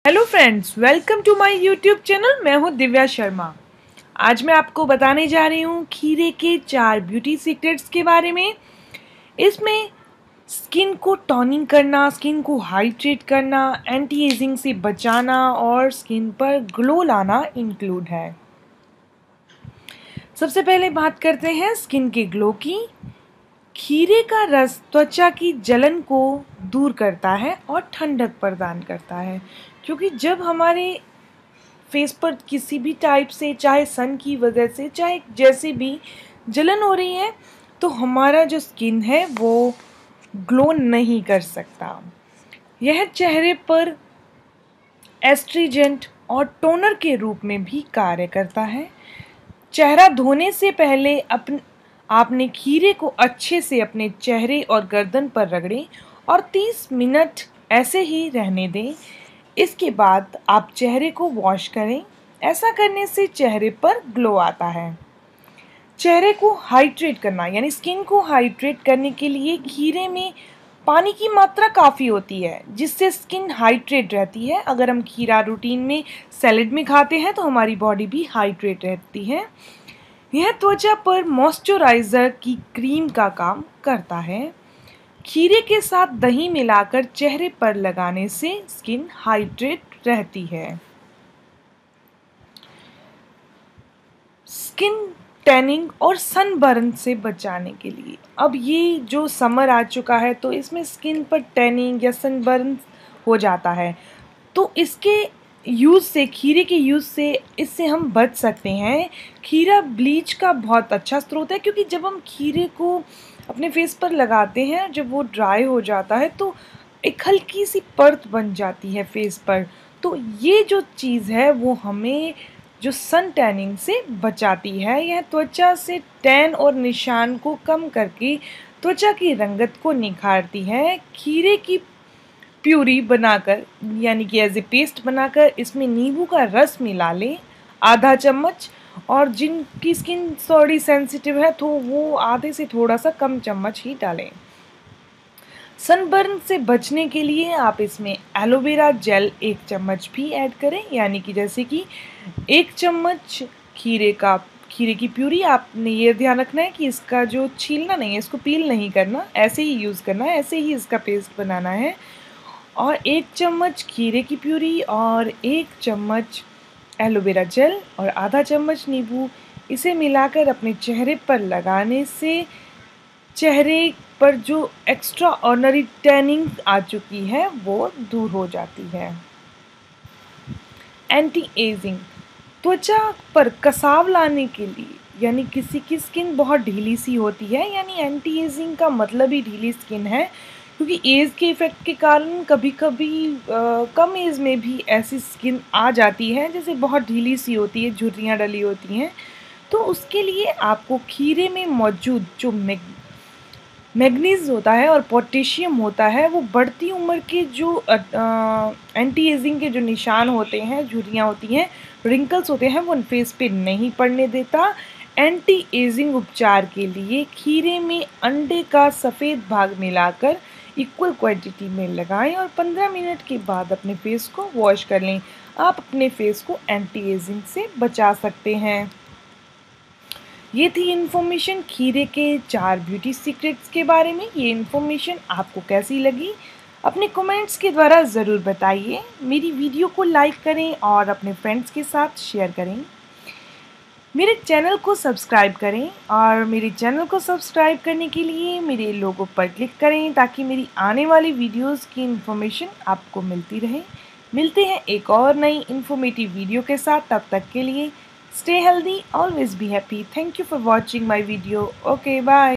Hello friends, welcome to my YouTube channel. मैं हूं दिव्या शर्मा। आज मैं आपको बताने जा रही हूं खीरे के 4 ब्यूटी सीक्रेट्स के बारे में। इसमें स्किन को टोनिंग करना, स्किन को हाइड्रेट करना, एंटी एजिंग से बचाना और स्किन पर ग्लो लाना इंक्लूड है। सबसे पहले बात करते हैं स्किन के ग्लो की। खीरे का रस त्वचा की जलन को दूर करता है और ठंडक प्रदान करता है, क्योंकि जब हमारे फेस पर किसी भी टाइप से, चाहे सन की वजह से, चाहे जैसे भी जलन हो रही है, तो हमारा जो स्किन है वो ग्लो नहीं कर सकता। यह चेहरे पर एस्ट्रीजेंट और टोनर के रूप में भी कार्य करता है। चेहरा धोने से पहले आपने खीरे को अच्छे से अपने चेहरे और गर्दन पर रगड़ें और 30 मिनट ऐसे ही रहने दें। इसके बाद आप चेहरे को वॉश करें। ऐसा करने से चेहरे पर ग्लो आता है। चेहरे को हाइड्रेट करना, यानी स्किन को हाइड्रेट करने के लिए खीरे में पानी की मात्रा काफ़ी होती है, जिससे स्किन हाइड्रेट रहती है। अगर हम खीरा रूटीन में सैलेड में खाते हैं तो हमारी बॉडी भी हाइड्रेट रहती है। यह त्वचा पर मॉइस्चराइज़र की क्रीम का काम करता है। खीरे के साथ दही मिलाकर चेहरे पर लगाने से स्किन हाइड्रेट रहती है। स्किन टैनिंग और सनबर्न से बचाने के लिए, अब ये जो समर आ चुका है तो इसमें स्किन पर टैनिंग या सनबर्न हो जाता है, तो इसके यूज़ से, खीरे के यूज़ से इससे हम बच सकते हैं। खीरा ब्लीच का बहुत अच्छा स्रोत है, क्योंकि जब हम खीरे को अपने फेस पर लगाते हैं, जब वो ड्राई हो जाता है तो एक हल्की सी परत बन जाती है फेस पर। तो ये जो चीज़ है वो हमें जो सन टैनिंग से बचाती है। यह त्वचा से टैन और निशान को कम करके त्वचा की रंगत को निखारती है। खीरे की प्यूरी बनाकर, यानी कि एज ए पेस्ट बनाकर, इसमें नींबू का रस मिला लें आधा चम्मच, और जिनकी स्किन थोड़ी सेंसिटिव है तो वो आधे से थोड़ा सा कम चम्मच ही डालें। सनबर्न से बचने के लिए आप इसमें एलोवेरा जेल 1 चम्मच भी ऐड करें, यानी कि जैसे कि 1 चम्मच खीरे की प्यूरी। आपने ये ध्यान रखना है कि इसका जो छीलना नहीं है, इसको पील नहीं करना, ऐसे ही यूज़ करना है, ऐसे ही इसका पेस्ट बनाना है। और 1 चम्मच खीरे की प्यूरी और 1 चम्मच एलोवेरा जेल और आधा चम्मच नींबू, इसे मिलाकर अपने चेहरे पर लगाने से चेहरे पर जो एक्स्ट्रा ऑर्डिनरी टैनिंग आ चुकी है वो दूर हो जाती है। एंटी एजिंग, त्वचा पर कसाव लाने के लिए, यानी किसी की स्किन बहुत ढीली सी होती है, यानी एंटी एजिंग का मतलब ही ढीली स्किन है, क्योंकि एज के इफ़ेक्ट के कारण कभी कभी कम एज में भी ऐसी स्किन आ जाती है जैसे बहुत ढीली सी होती है, झुर्रियाँ डली होती हैं। तो उसके लिए आपको खीरे में मौजूद जो मैग्नीज होता है और पोटेशियम होता है, वो बढ़ती उम्र के जो एंटी एजिंग के जो निशान होते हैं, झुर्रियाँ होती हैं, रिंकल्स होते हैं, वो फेस पे नहीं पड़ने देता। एंटी एजिंग उपचार के लिए खीरे में अंडे का सफ़ेद भाग मिलाकर इक्वल क्वांटिटी में लगाएं और 15 मिनट के बाद अपने फेस को वॉश कर लें। आप अपने फेस को एंटी एजिंग से बचा सकते हैं। ये थी इन्फॉर्मेशन खीरे के 4 ब्यूटी सीक्रेट्स के बारे में। ये इन्फॉर्मेशन आपको कैसी लगी अपने कमेंट्स के द्वारा ज़रूर बताइए। मेरी वीडियो को लाइक करें और अपने फ्रेंड्स के साथ शेयर करें। मेरे चैनल को सब्सक्राइब करें, और मेरे चैनल को सब्सक्राइब करने के लिए मेरे लोगो पर क्लिक करें, ताकि मेरी आने वाली वीडियोस की इन्फॉर्मेशन आपको मिलती रहे। मिलते हैं एक और नई इन्फॉर्मेटिव वीडियो के साथ। तब तक के लिए stay healthy, always be happy. Thank you for watching my video. Okay, bye.